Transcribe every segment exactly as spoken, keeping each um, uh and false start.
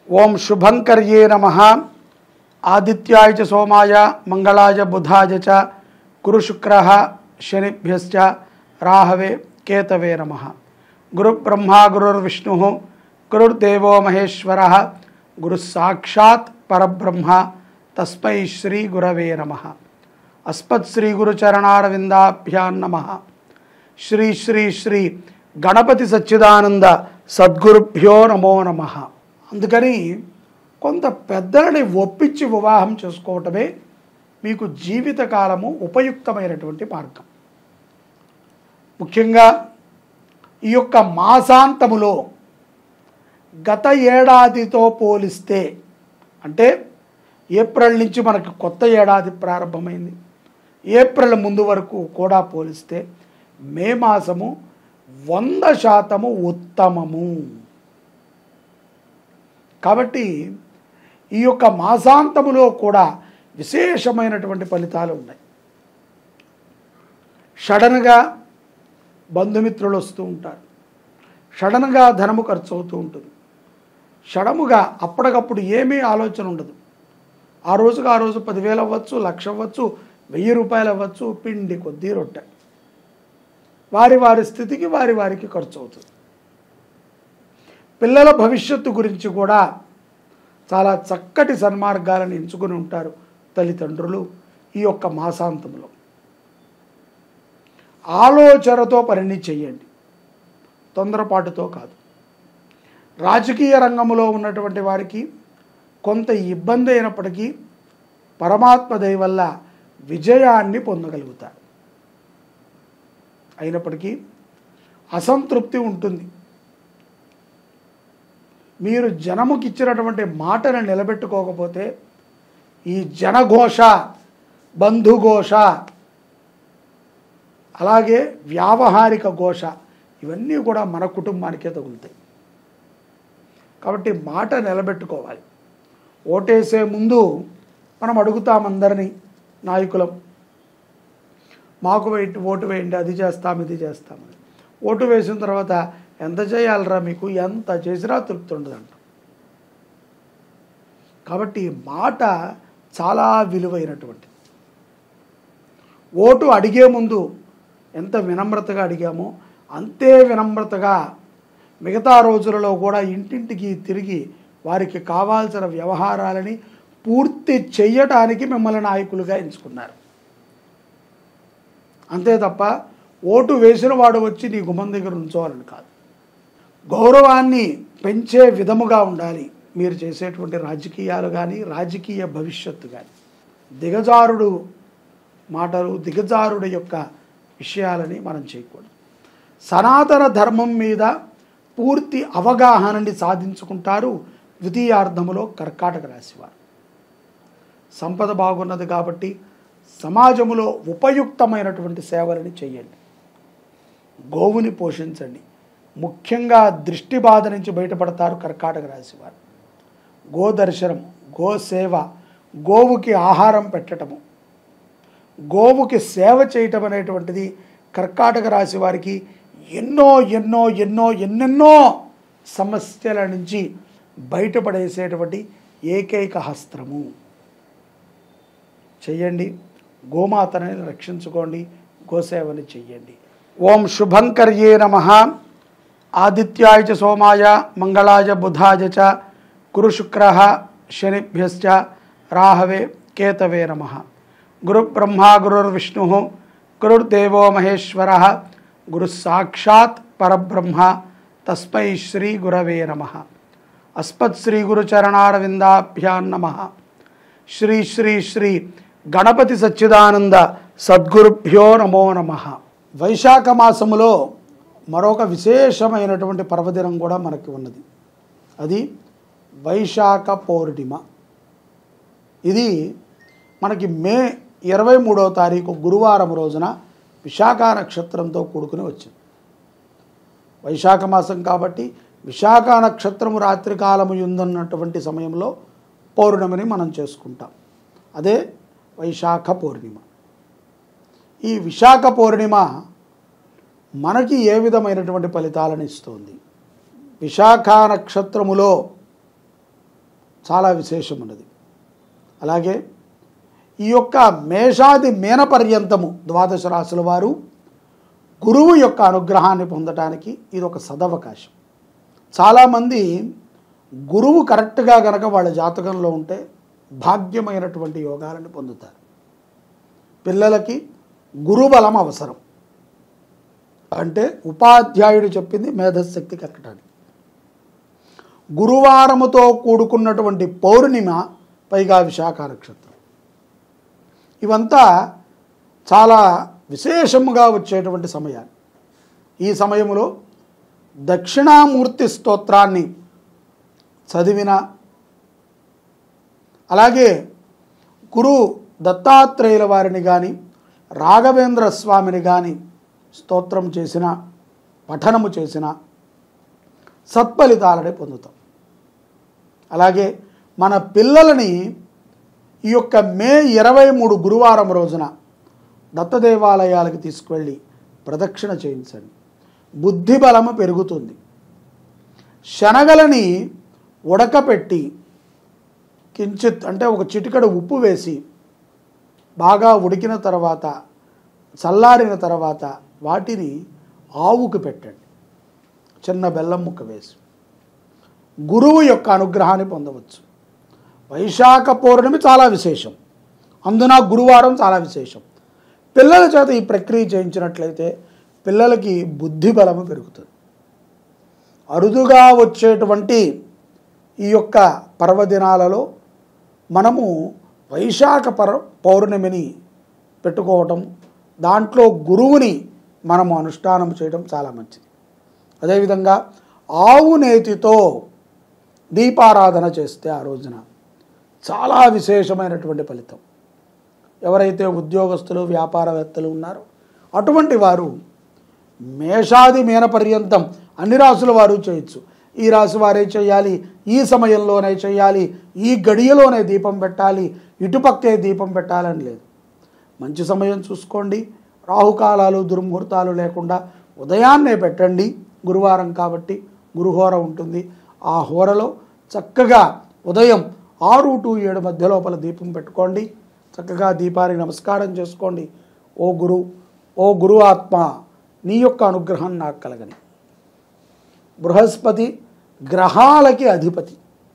ओं शुभंकर्ये नमः। आदित्याय च सोमाय मंगलाय बुधाय च गुरु शुक्रः शनिभ्यश्च राहवे केतवे नमः। गुरु ब्रह्मा गुरुर्विष्णुः गुरुर्देवो महेश्वरः गुरुः साक्षात् परब्रह्म तस्मै श्री गुरवे नमः। अस्मत् श्री गुरुचरणारविंदाभ्यां नमः। श्री श्री श्री गणपति सच्चिदानंद सद्गुरुभ्यो नमो नमः। అందుకని కొంత పెద్దలని ఒప్పించి వివాహం చేసుకోవటమే మీకు జీవితకాలము ఉపయుక్తమైనటువంటి మార్గం. ముఖ్యంగా ఈ యొక్క మాసాంతములో గత ఏడాదితో పోలిస్తే అంటే ఏప్రిల్ నుంచి మనకి కొత్త ఏడాది ప్రారంభమైంది. ఏప్రిల్ ముందు వరకు కూడా పోలిస్తే మే మాసము వంద శాతము ఉత్తమము. కాబట్టి ఈ యొక్క మాసాంతములో కూడా విశేషమైనటువంటి ఫలితాలు ఉన్నాయి. సడన్గా బంధుమిత్రులు వస్తూ ఉంటారు, సడన్గా ధనము ఖర్చు అవుతూ ఉంటుంది, సడన్గా అప్పటికప్పుడు ఏమీ ఆలోచన ఉండదు. ఆ రోజుగా ఆ రోజు పదివేలు అవ్వచ్చు, లక్ష అవ్వచ్చు, వెయ్యి రూపాయలు అవ్వచ్చు, పిండి కొద్దీ రొట్టె. వారి వారి స్థితికి వారి వారికి ఖర్చు అవుతుంది. పిల్లల భవిష్యత్తు గురించి కూడా చాలా చక్కటి సన్మార్గాలను ఎంచుకుని ఉంటారు తల్లిదండ్రులు. ఈ యొక్క మాసాంతంలో ఆలోచనతో పనిని చేయండి, తొందరపాటుతో కాదు. రాజకీయ రంగంలో ఉన్నటువంటి వారికి కొంత ఇబ్బంది అయినప్పటికీ పరమాత్మ దయ వల్ల విజయాన్ని పొందగలుగుతారు. అయినప్పటికీ అసంతృప్తి ఉంటుంది. మీరు జనముకి ఇచ్చినటువంటి మాటను నిలబెట్టుకోకపోతే ఈ జనఘోష, బంధుఘోష, అలాగే వ్యావహారిక ఘోష ఇవన్నీ కూడా మన కుటుంబానికే తగులుతాయి. కాబట్టి మాట నిలబెట్టుకోవాలి. ఓటేసే ముందు మనం అడుగుతాం అందరినీ, నాయకులం, మాకు వేయండి, ఓటు వేయండి, అది చేస్తాం ఇది చేస్తామని. ఓటు వేసిన తర్వాత ఎంత చేయాలరా మీకు, ఎంత చేసినా తృప్తి ఉండదంట. కాబట్టి మాట చాలా విలువైనటువంటిది. ఓటు అడిగే ముందు ఎంత వినమ్రతగా అడిగామో అంతే వినమ్రతగా మిగతా రోజులలో కూడా ఇంటింటికి తిరిగి వారికి కావాల్సిన వ్యవహారాలని పూర్తి చేయటానికి మిమ్మల్ని నాయకులుగా ఎంచుకున్నారు. అంతే తప్ప ఓటు వేసిన వాడు వచ్చి నీ గుమ్మం దగ్గర ఉంచోవాలని కాదు. గౌరవాన్ని పెంచే విధముగా ఉండాలి మీరు చేసేటువంటి రాజకీయాలు కానీ రాజకీయ భవిష్యత్తు కానీ. దిగజారుడు మాటలు, దిగజారుడు యొక్క విషయాలని మనం చేయకూడదు. సనాతన ధర్మం మీద పూర్తి అవగాహనని సాధించుకుంటారు ద్వితీయార్థములో కర్కాటక రాశివారు. సంపద బాగున్నది కాబట్టి సమాజంలో ఉపయుక్తమైనటువంటి సేవలని చేయండి. గోవుని పోషించండి. ముఖ్యంగా దృష్టి బాధ నుంచి బయటపడతారు కర్కాటక రాశివారు. గోదర్శనం, గోసేవ, గోవుకి ఆహారం పెట్టడము, గోవుకి సేవ చేయటం అనేటువంటిది కర్కాటక రాశి వారికి ఎన్నో ఎన్నో ఎన్నో ఎన్నెన్నో సమస్యల నుంచి బయటపడేసేటువంటి ఏకైక హస్త్రము. చెయ్యండి. గోమాతని రక్షించుకోండి, గోసేవని చెయ్యండి. ఓం శుభంకర్యే నమః. ఆదిత్యాయ చ సోమాయ మంగళాయ బుధాయ చ గురు శుక్రः శనిభ్యశ్చ రాహవే కేతవే నమః. గురు బ్రహ్మా గురుర్విష్ణుః గురుర్దేవో మహేశ్వరः గురుः సాక్షాత్ పరబ్రహ్మ తస్మై శ్రీ గురవే నమః. అస్మత్ శ్రీ గురుచరణారవిందాభ్యాం నమః. శ్రీ శ్రీ శ్రీ గణపతి సచ్చిదానంద సద్గురుభ్యో నమో నమః. వైశాఖ మాసములో మరొక విశేషమైనటువంటి పర్వదినం కూడా మనకి ఉన్నది. అది వైశాఖ పౌర్ణిమ. ఇది మనకి మే ఇరవై మూడవ తారీఖు గురువారం రోజున విశాఖ నక్షత్రంతో కూడుకుని వచ్చింది. వైశాఖ మాసం కాబట్టి విశాఖ నక్షత్రము రాత్రికాలము ఉందన్నటువంటి సమయంలో పౌర్ణమిని మనం చేసుకుంటాం. అదే వైశాఖ పౌర్ణిమ. ఈ విశాఖ పౌర్ణిమ మనకి ఏ విధమైనటువంటి ఫలితాలను ఇస్తుంది? విశాఖ నక్షత్రములో చాలా విశేషం ఉన్నది. అలాగే ఈ యొక్క మేషాది మీన పర్యంతము ద్వాదశ రాశుల వారు గురువు యొక్క అనుగ్రహాన్ని పొందటానికి ఇది ఒక సదవకాశం. చాలామంది గురువు కరెక్ట్గా గనక వాళ్ళ జాతకంలో ఉంటే భాగ్యమైనటువంటి యోగాలను పొందుతారు. పిల్లలకి గురుబలం అవసరం. అంటే ఉపాధ్యాయుడు చెప్పింది మేధశక్తి కట్టడానికి. గురువారముతో కూడుకున్నటువంటి పౌర్ణిమ, పైగా విశాఖ నక్షత్రం, ఇవంతా చాలా విశేషముగా వచ్చేటువంటి సమయాలు. ఈ సమయంలో దక్షిణామూర్తి స్తోత్రాన్ని చదివిన, అలాగే గురు దత్తాత్రేయుల వారిని కానీ రాఘవేంద్ర స్వామిని కానీ స్తోత్రం చేసిన, పఠనము చేసిన సత్ఫలితాలని పొందుతాం. అలాగే మన పిల్లలని ఈ యొక్క మే ఇరవై మూడు గురువారం రోజున దత్తదేవాలయాలకు తీసుకువెళ్ళి ప్రదక్షిణ చేయించండి. బుద్ధి బలము పెరుగుతుంది. శనగలని ఉడకపెట్టి కించిత్ అంటే ఒక చిటికెడు ఉప్పు వేసి బాగా ఉడికిన తర్వాత, చల్లారిన తర్వాత వాటిని ఆవుకు పెట్టండి, చిన్న బెల్లం ముక్క వేసి. గురువు యొక్క అనుగ్రహాన్ని పొందవచ్చు. వైశాఖ పౌర్ణమి చాలా విశేషం, అందున గురువారం చాలా విశేషం. పిల్లల చేత ఈ ప్రక్రియ చేయించినట్లయితే పిల్లలకి బుద్ధి బలము పెరుగుతుంది. అరుదుగా వచ్చేటువంటి ఈ యొక్క పర్వదినాలలో మనము వైశాఖ పర్ పౌర్ణమిని పెట్టుకోవటం, దాంట్లో గురువుని మనము అనుష్ఠానం చేయడం చాలా మంచిది. అదేవిధంగా ఆవు నేతితో దీపారాధన చేస్తే ఆ రోజున చాలా విశేషమైనటువంటి ఫలితం. ఎవరైతే ఉద్యోగస్తులు, వ్యాపారవేత్తలు ఉన్నారో అటువంటి వారు మేషాది మీన పర్యంతం అన్ని రాసుల వారు చేయొచ్చు. ఈ రాశి వారే చేయాలి, ఈ సమయంలోనే చేయాలి, ఈ గడియలోనే దీపం పెట్టాలి, ఇటుపక్కే దీపం పెట్టాలని లేదు. మంచి సమయం చూసుకోండి. రాహుకాలాలు, దుర్ముహూర్తాలు లేకుండా ఉదయాన్నే పెట్టండి. గురువారం కాబట్టి గురుహోర ఉంటుంది. ఆ హోరలో చక్కగా ఉదయం ఆరు టు ఏడు మధ్య లోపల దీపం పెట్టుకోండి. చక్కగా దీపానికి నమస్కారం చేసుకోండి. ఓ గురు, ఓ గురు ఆత్మ, నీ యొక్క అనుగ్రహం నాకు కలగని. బృహస్పతి గ్రహాలకి అధిపతి.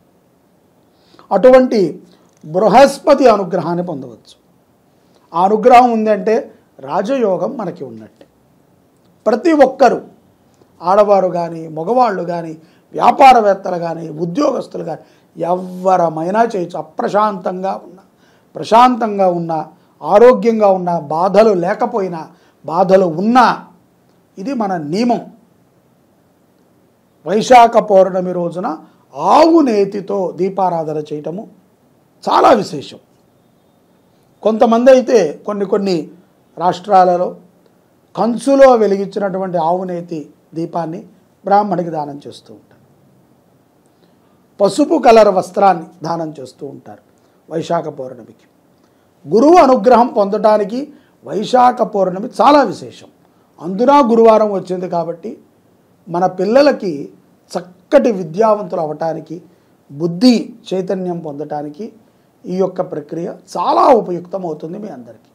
అటువంటి బృహస్పతి అనుగ్రహాన్ని పొందవచ్చు. ఆ అనుగ్రహం ఉందంటే రాజయోగం మనకి ఉన్నట్టే. ప్రతి ఒక్కరూ, ఆడవారు కానీ, మగవాళ్ళు కానీ, వ్యాపారవేత్తలు కానీ, ఉద్యోగస్తులు కానీ, ఎవరమైనా చేయొచ్చు. అప్రశాంతంగా ఉన్న, ప్రశాంతంగా ఉన్న, ఆరోగ్యంగా ఉన్న, బాధలు లేకపోయినా, బాధలు ఉన్నా, ఇది మన నియమం. వైశాఖ పౌర్ణమి రోజున ఆవు నేతితో దీపారాధన చేయటము చాలా విశేషం. కొంతమంది అయితే కొన్ని కొన్ని రాష్ట్రాలలో కంచులో వెలిగించినటువంటి ఆవు నేతి దీపాన్ని బ్రాహ్మడికి దానం చేస్తూ ఉంటారు. పసుపు కలర్ వస్త్రాన్ని దానం చేస్తూ ఉంటారు వైశాఖ పౌర్ణమికి. గురువు అనుగ్రహం పొందడానికి వైశాఖ పౌర్ణమి చాలా విశేషం. అందున గురువారం వచ్చింది కాబట్టి మన పిల్లలకి చక్కటి విద్యావంతులు అవ్వటానికి, బుద్ధి చైతన్యం పొందటానికి ఈ యొక్క ప్రక్రియ చాలా ఉపయుక్తం అవుతుంది మీ అందరికీ.